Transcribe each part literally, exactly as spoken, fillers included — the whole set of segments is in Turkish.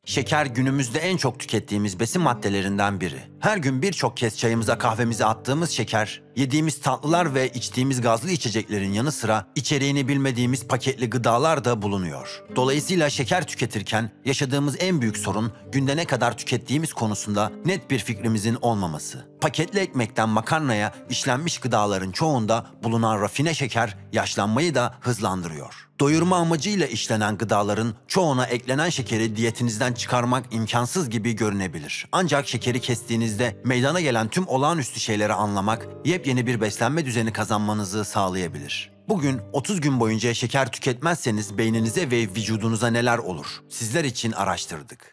Şeker günümüzde en çok tükettiğimiz besin maddelerinden biri. Her gün birçok kez çayımıza kahvemize attığımız şeker, yediğimiz tatlılar ve içtiğimiz gazlı içeceklerin yanı sıra içeriğini bilmediğimiz paketli gıdalar da bulunuyor. Dolayısıyla şeker tüketirken yaşadığımız en büyük sorun günde ne kadar tükettiğimiz konusunda net bir fikrimizin olmaması. Paketli ekmekten makarnaya işlenmiş gıdaların çoğunda bulunan rafine şeker yaşlanmayı da hızlandırıyor. Doyurma amacıyla işlenen gıdaların çoğuna eklenen şekeri diyetinizden çıkarmak imkansız gibi görünebilir. Ancak şekeri kestiğinizde meydana gelen tüm olağanüstü şeyleri anlamak, yepyeni bir beslenme düzeni kazanmanızı sağlayabilir. Bugün otuz gün boyunca şeker tüketmezseniz beyninize ve vücudunuza neler olur? Sizler için araştırdık.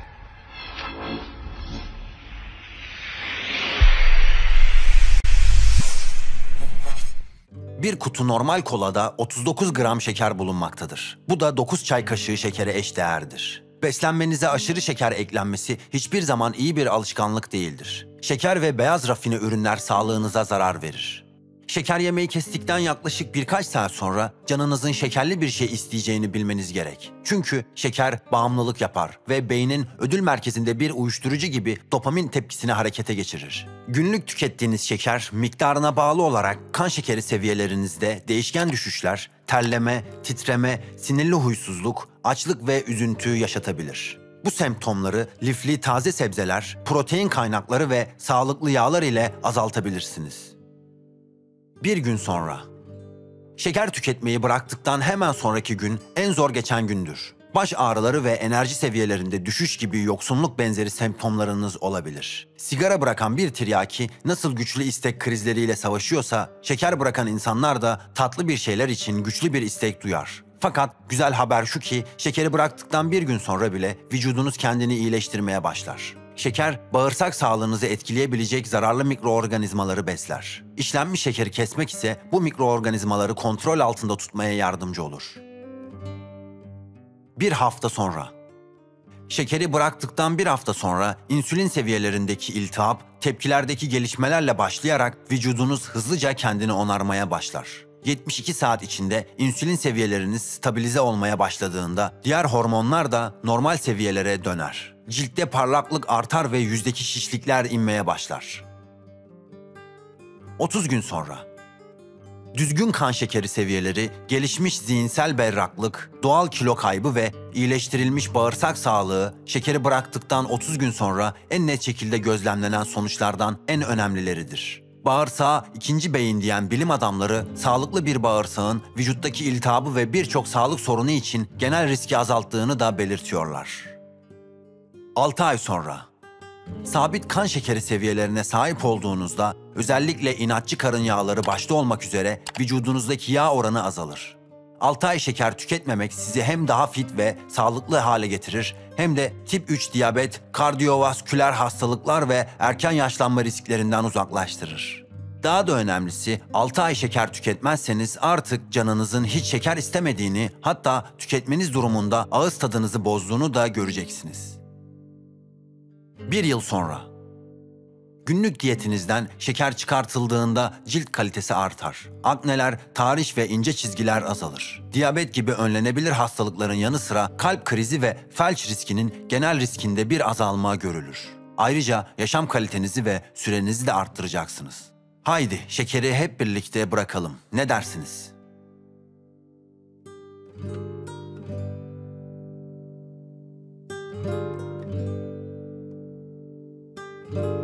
Bir kutu normal kolada otuz dokuz gram şeker bulunmaktadır. Bu da dokuz çay kaşığı şekere eşdeğerdir. Beslenmenize aşırı şeker eklenmesi hiçbir zaman iyi bir alışkanlık değildir. Şeker ve beyaz rafine ürünler sağlığınıza zarar verir. Şeker yemeği kestikten yaklaşık birkaç saat sonra canınızın şekerli bir şey isteyeceğini bilmeniz gerek. Çünkü şeker bağımlılık yapar ve beynin ödül merkezinde bir uyuşturucu gibi dopamin tepkisini harekete geçirir. Günlük tükettiğiniz şeker miktarına bağlı olarak kan şekeri seviyelerinizde değişken düşüşler, terleme, titreme, sinirli huysuzluk, açlık ve üzüntü yaşatabilir. Bu semptomları lifli taze sebzeler, protein kaynakları ve sağlıklı yağlar ile azaltabilirsiniz. Bir gün sonra. Şeker tüketmeyi bıraktıktan hemen sonraki gün en zor geçen gündür. Baş ağrıları ve enerji seviyelerinde düşüş gibi yoksunluk benzeri semptomlarınız olabilir. Sigara bırakan bir tiryaki nasıl güçlü istek krizleriyle savaşıyorsa, şeker bırakan insanlar da tatlı bir şeyler için güçlü bir istek duyar. Fakat güzel haber şu ki şekeri bıraktıktan bir gün sonra bile vücudunuz kendini iyileştirmeye başlar. Şeker, bağırsak sağlığınızı etkileyebilecek zararlı mikroorganizmaları besler. İşlenmiş şekeri kesmek ise bu mikroorganizmaları kontrol altında tutmaya yardımcı olur. Bir hafta sonra. Şekeri bıraktıktan bir hafta sonra insülin seviyelerindeki iltihap, tepkilerdeki gelişmelerle başlayarak vücudunuz hızlıca kendini onarmaya başlar. yetmiş iki saat içinde insülin seviyeleriniz stabilize olmaya başladığında diğer hormonlar da normal seviyelere döner. Ciltte parlaklık artar ve yüzdeki şişlikler inmeye başlar. otuz gün sonra. Düzgün kan şekeri seviyeleri, gelişmiş zihinsel berraklık, doğal kilo kaybı ve iyileştirilmiş bağırsak sağlığı şekeri bıraktıktan otuz gün sonra en net şekilde gözlemlenen sonuçlardan en önemlileridir. Bağırsağa ikinci beyin diyen bilim adamları, sağlıklı bir bağırsağın vücuttaki iltihabı ve birçok sağlık sorunu için genel riski azalttığını da belirtiyorlar. altı ay sonra. Sabit kan şekeri seviyelerine sahip olduğunuzda, özellikle inatçı karın yağları başta olmak üzere vücudunuzdaki yağ oranı azalır. altı ay şeker tüketmemek sizi hem daha fit ve sağlıklı hale getirir, hem de tip üç diyabet, kardiyovasküler hastalıklar ve erken yaşlanma risklerinden uzaklaştırır. Daha da önemlisi, altı ay şeker tüketmezseniz artık canınızın hiç şeker istemediğini, hatta tüketmeniz durumunda ağız tadınızı bozduğunu da göreceksiniz. Bir yıl sonra. Günlük diyetinizden şeker çıkartıldığında cilt kalitesi artar. Akneler, tahriş ve ince çizgiler azalır. Diyabet gibi önlenebilir hastalıkların yanı sıra kalp krizi ve felç riskinin genel riskinde bir azalma görülür. Ayrıca yaşam kalitenizi ve sürenizi de arttıracaksınız. Haydi şekeri hep birlikte bırakalım. Ne dersiniz? you